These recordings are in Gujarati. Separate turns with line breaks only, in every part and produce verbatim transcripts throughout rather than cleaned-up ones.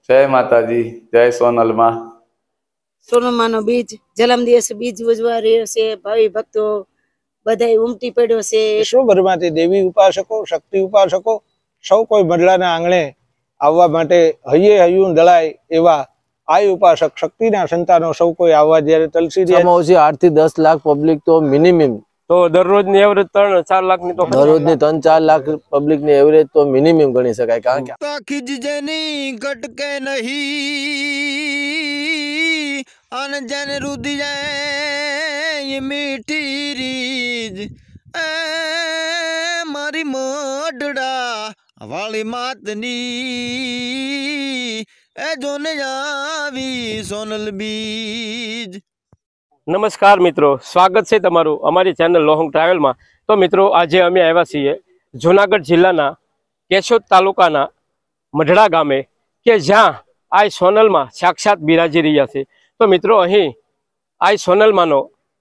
जय माताजी। जय सोनल मां।
सोनल मां नो बीज जन्म दिवस बीज उजवा रह्यो छे। भावी भक्तो बधाय उमटी पड्यो छे।
विश्वभरमांथी देवी उपासको शक्ति उपासको सौ कोई मडलाना आंगणे आववा माटे हये हयूं दळाय एवा आय उपासक शक्तिना संतानो सौ कोई आववा ज्यारे तलसी
રહ્યા आठ થી दस लाख पब्लिक तो मिनिमम
तो दररोज ની एवरेज ત્રણ ચાર લાખ ની તો
दररोज ની ત્રણ ચાર લાખ પબ્લિક ની એવરેજ તો મિનિમમ ગણી શકાય કારણ કે
ખીજજની કટકે નહીં અન જન રુદી જાય મીઠી રીજ એ મારી મડડા વાળી માતની એ જોને આવી સોનલ બીજ।
नमस्कार मित्रों, स्वागत है तमारू अमारी चैनल लोहोंग ट्रावेल में। तो मित्रों आज अमे आव्या छीए जूनागढ़ जिल्लाना केशोद तालुकाना मढड़ा गामे के ज्यां आज सोनल में साक्षात बिराजी रह्या छे। तो मित्रों अहीं आज सोनल मानो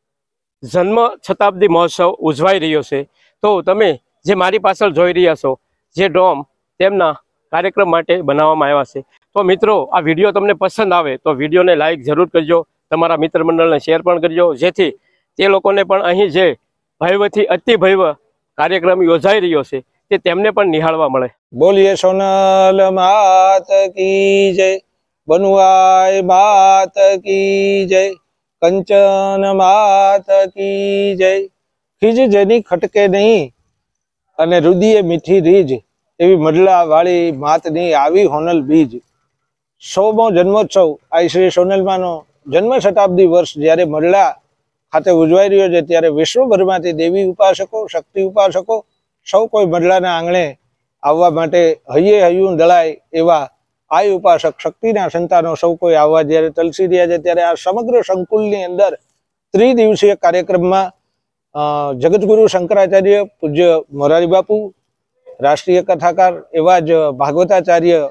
जन्म शताब्दी महोत्सव उजवाई रह्यो छे। तो तमे जे मारी पाछळ जोई रह्या छो जे डोम तेमना कार्यक्रम माटे बनाववामां आव्या छे। तो मित्रों आ विडियो तमने पसंद आवे तो विडियो ने लाइक जरूर करजो, तमारा मित्र मंडल ने शेर पण करजो, जेथी ते लोकोने पण अहीं जे भव्यथी अति भव्य कार्यक्रम योजाई रह्यो छे ते तेमने पण निहाळवा मळे।
बोलिए सोनल मात की जय, बनुआय मात की जय, कंचन मात की जय। खीज जेनी खटके नहीं अने रुदिये मीठी रीज एवी मडला वाली मातनी आवी होनल बीज। सौमो जन्मोत्सव आई श्री सोनल मानो जन्म शताब्दी वर्ष ज्यारे मडला खाते उजवाई रह्यो छे त्यारे विश्वभरमांथी देवी उपासको शक्ति उपासको सौ कोई मडलाना आंगणे आववा माटे हये हयूं दळाय एवा आय उपासक शक्तिना संतानो सौ कोई आववा ज्यारे तलसी रह्या छे त्यारे आ समग्र संकुलनी अंदर त्रिदिवसीय कार्यक्रममां जगतगुरु शंकराचार्य पूज्य मोरारी बापू, राष्ट्रीय कथाकार एवा ज भागवताचार्य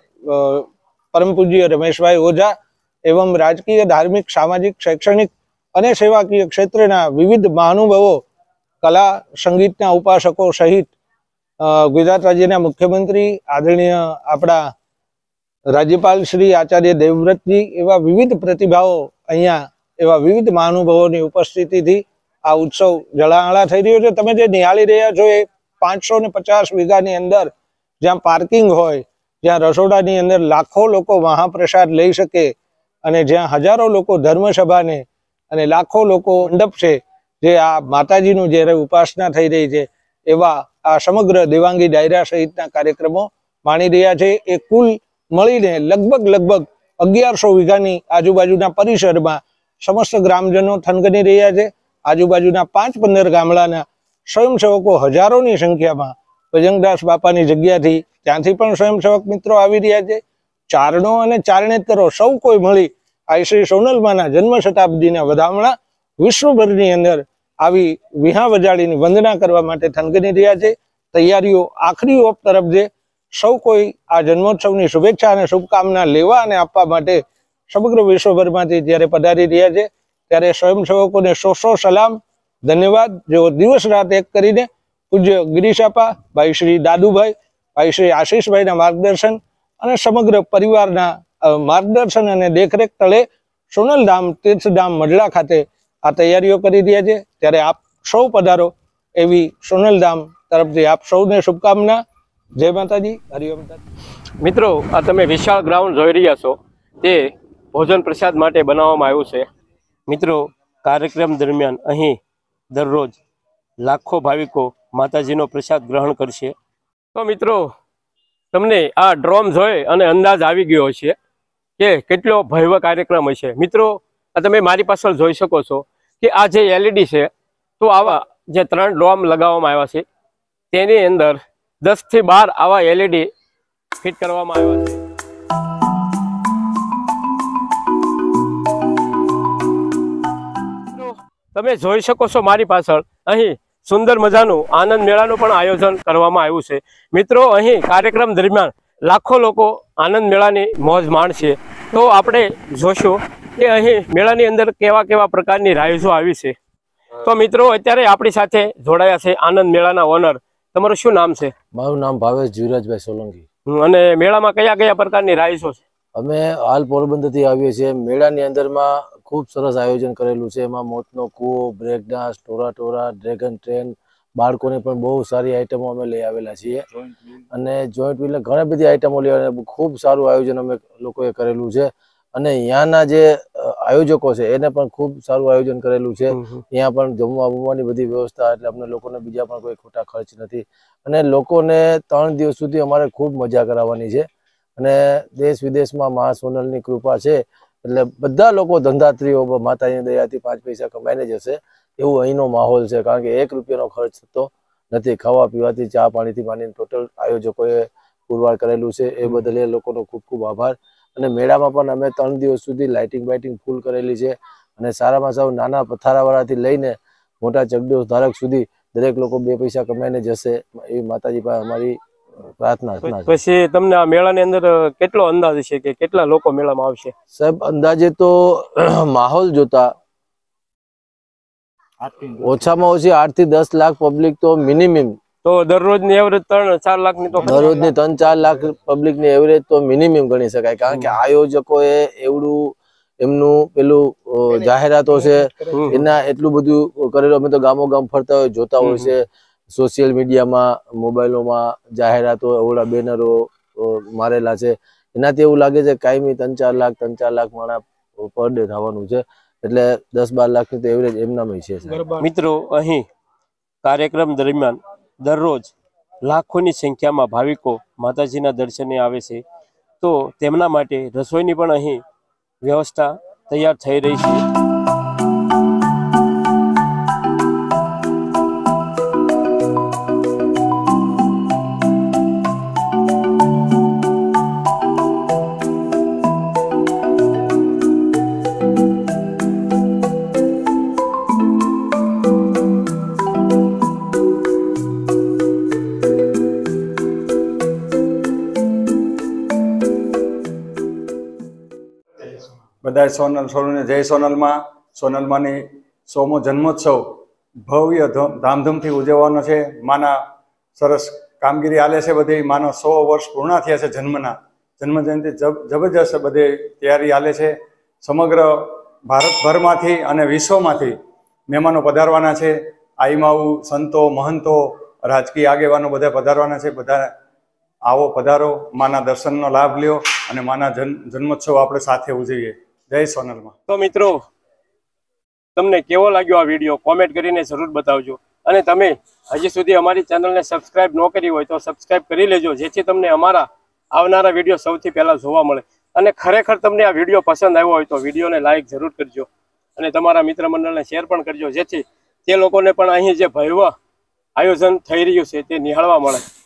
परम पूज्य रमेश भाई ओझा एवं राजकीय धार्मिक सामाजिक शैक्षणिक अने सेवाकीय क्षेत्रना विविध महानुभावो कला संगीतना उपासको सहित गुजरात राज्यना मुख्यमंत्री आदरणीय आपड़ा राज्यपाल श्री आचार्य देवव्रतजी एवा विविध प्रतिभाओ अहींया एवा विविध महानुभावोनी उपस्थितिथी आ उत्सव जळांगळा थई रह्यो छे। तमे जे निहाળી રહ્યા છો એ પાંચસો પચાસ વીઘાની અંદર જ્યાં પાર્કિંગ હોય, જ્યાં રસોડાની અંદર લાખો લોકો મહાપ્રસાદ લઈ શકે અને જ્યાં હજારો લોકો ધર્મસભાને અને લાખો લોકો મંડપ છે જે આ માતાજીનું જ્યારે ઉપાસના થઈ રહી છે એવા આ સમગ્ર દેવાંગી ડાયરા સહિતના કાર્યક્રમો માણી રહ્યા છે। એ કુલ મળીને લગભગ લગભગ અગિયારસો વીઘાની આજુબાજુના પરિસરમાં સમસ્ત ગ્રામજનો થનગની રહ્યા છે। આજુબાજુના પાંચ પંદર ગામડાના સ્વયંસેવકો હજારોની સંખ્યામાં ભજનદાસ બાપાની જગ્યાથી ત્યાંથી પણ સ્વયંસેવક મિત્રો આવી રહ્યા છે। ચારણો અને ચારણેતરો સૌ કોઈ મળી આ શ્રી સોનલમાના જન્મ શતાબ્દીના વધામણા વિશ્વભરની અંદર આવી વિહા વજાળીની વંદના કરવા માટે થનગની રહ્યા છે। તૈયારીઓ આખરી ઓપ તરફ છે। સૌ કોઈ આ જન્મોત્સવની શુભેચ્છા અને શુભકામના લેવા અને આપવા માટે સમગ્ર વિશ્વભરમાંથી જ્યારે પધારી રહ્યા છે ત્યારે સ્વયંસેવકોને સો સો સલામ, ધન્યવાદ। જેઓ દિવસ રાત એક કરીને પૂજ્ય ગિરીશાપા, ભાઈ શ્રી દાદુભાઈ, ભાઈ શ્રી આશીષભાઈના માર્ગદર્શન અને સમગ્ર પરિવારના માર્ગદર્શન અને દેખરેખ તળે સોનલધામ તીર્થધામ મડલા ખાતે આ તૈયારીઓ કરી રહ્યા છે ત્યારે આપ સૌ પધારો એવી સોનલધામ તરફથી આપ સૌને શુભકામના। જય માતાજી, હરિઓમ।
मित्रों आ तमे विशाल ग्राउंड जोई रह्या छो ते भोजन प्रसाद माटे बनाववामां आव्युं छे। मित्रों कार्यक्रम दरमियान अहीं दररोज लाखों भाविको माताजीनो प्रसाद ग्रहण करशे। तो मित्रों तमने आ ड्रोम जोई अने अंदाज आवी गयो हशे के केटलो भव्य कार्यक्रम हशे। मित्रों आ तमे मारी पाछळ जोई शको छो के आ जे एलईडी छे तो आवा जे त्रण ड्रोम लगाववामां आव्या छे तेनी अंदर दस थी बार आवा एलईडी फिट करवामां आव्या छे। तमे जोई शको छो मारी पाछळ अहीं सुंदर मजानुं आनंद मेळानुं पण आयोजन करवामां आव्युं छे। मित्रों अहीं कार्यक्रम दरमियान लाखों लोको आनंद मेळानी मौज माणशे। तो आपणे जोशुं के अहीं मेळानी अंदर केवा केवा प्रकारनी राइड्सो आवी छे। तो मित्रों अत्यारे आपणी साथे जोडाया छे आनंद मेळाना ओनर। तमारुं शुं नाम छे?
मारुं नाम भावेश जीवराजभाई सोलंकी।
अने मेळामां कया कया प्रकारनी राइड्सो छे?
અમે હાલ પોરબંદરથી આવીએ છીએ. મેળાની અંદરમાં ખૂબ સરસ આયોજન કરેલું છે. એમાં મોતનો કૂવો, break dance, Tora Tora, dragon train, બાળકોને પણ બહુ સારી આઈટમો અમે લઈ આવેલા છીએ અને જોઈન્ટ વ્હીલને ઘણી બધી આઈટમો લઈ આવેલા. ખૂબ સારું આયોજન અમે લોકોએ કરેલું છે અને અહીંયાના જે આયોજકો છે એને પણ ખૂબ સારું આયોજન કરેલું છે. અહીંયા પણ જમવા બમવાની બધી વ્યવસ્થા, એટલે અમને લોકોને બીજા પણ કોઈ ખોટા ખર્ચ નથી અને લોકોને ત્રણ દિવસ સુધી અમારે ખૂબ મજા કરાવવાની છે અને દેશ વિદેશમાં મા સોનલની કૃપા છે એટલે બધા લોકો ધંધાત્રીઓ માતાજીની દયાથી પાંચ પૈસા કમાઈને જશે એવું અહીંનો માહોલ છે. કારણ કે એક રૂપિયાનો ખર્ચ થતો નથી. ખાવા પીવાથી, ચા પાણીથી માંડીને ટોટલ આયોજકોએ પુરવાર કરેલું છે. એ બદલ એ લોકોનો ખૂબ ખૂબ આભાર. અને મેળામાં પણ અમે ત્રણ દિવસ સુધી લાઇટિંગ બાઇટિંગ ફૂલ કરેલી છે અને સારામાં સારું નાના પથારાવાળાથી લઈને મોટા ચકડોળ ધારક સુધી દરેક લોકો બે પૈસા કમાઈને જશે એવી માતાજી પાસે અમારી પ્રાર્થના છે.
પછી તમને આ મેળાની અંદર કેટલો અંદાજ છે કે કેટલા લોકો મેળામાં આવશે?
સાહેબ, અંદાજે તો માહોલ જોતા ઓછામાં ઓછી આઠ થી દસ લાખ પબ્લિક તો મિનિમમ.
તો દરરોજની એવરેજ ત્રણ ચાર લાખ ની તો
દરરોજની ત્રણ ચાર લાખ પબ્લિક ની એવરેજ તો મિનિમમ ગણી શકાય. કારણ કે આયોજકોએ એવડું એમનું પેલું જાહેરાતો છે એના એટલું બધું કરેલું. અમે તો ગામો ગામ ફરતા હોય, જોતા હોય છે સોશિયલ મીડિયામાં, મોબાઈલોમાં જાહેરાતો, એવડા બેનરો મારેલા છે. એનાથી એવું લાગે છે કાયમી ત્રણ ચાર લાખ ત્રણ ચાર લાખ માણસ પર ડે થવાનું છે. એટલે દસ બાર લાખ ની તો એવરેજ એમનામાં છે.
મિત્રો, અહીં કાર્યક્રમ દરમિયાન દરરોજ લાખોની સંખ્યામાં ભાવિકો માતાજીના દર્શને આવે છે. તો તેમના માટે રસોઈની પણ અહીં વ્યવસ્થા તૈયાર થઈ રહી છે.
બધાય સોનલ સોનલને જય સોનલમાં. સોનલમાંની સોમો જન્મોત્સવ ભવ્ય ધામધૂમથી ઉજવવાનો છે. માના સરસ કામગીરી આલે છે. બધી માનો સો વર્ષ પૂર્ણ થયા છે જન્મના. જન્મ જયંતિ જબરજસ્ત બધે તૈયારી આલે છે. સમગ્ર ભારતભરમાંથી અને વિશ્વમાંથી મહેમાનો પધારવાના છે. આઈમાઉ, સંતો, મહંતો, રાજકીય આગેવાનો બધા પધારવાના છે. બધા આવો, પધારો, માના દર્શનનો લાભ લ્યો અને માના જન્મ જન્મોત્સવ આપણે સાથે ઉજવીએ. જય સોનલમાં.
તો મિત્રો, તમને કેવો લાગ્યો આ વિડીયો કોમેન્ટ કરીને જરૂર બતાવજો અને તમે હજી સુધી અમારી ચેનલને સબસ્ક્રાઇબ ન કરી હોય તો સબસ્ક્રાઇબ કરી લેજો, જેથી તમને અમારા આવનારા વિડીયો સૌથી પહેલા જોવા મળે. અને ખરેખર તમને આ વિડીયો પસંદ આવ્યો હોય તો વિડીયોને લાઈક જરૂર કરજો અને તમારા મિત્ર મંડળને શેર પણ કરજો, જેથી તે લોકોને પણ અહીં જે ભવ્ય આયોજન થઈ રહ્યું છે તે નિહાળવા મળે.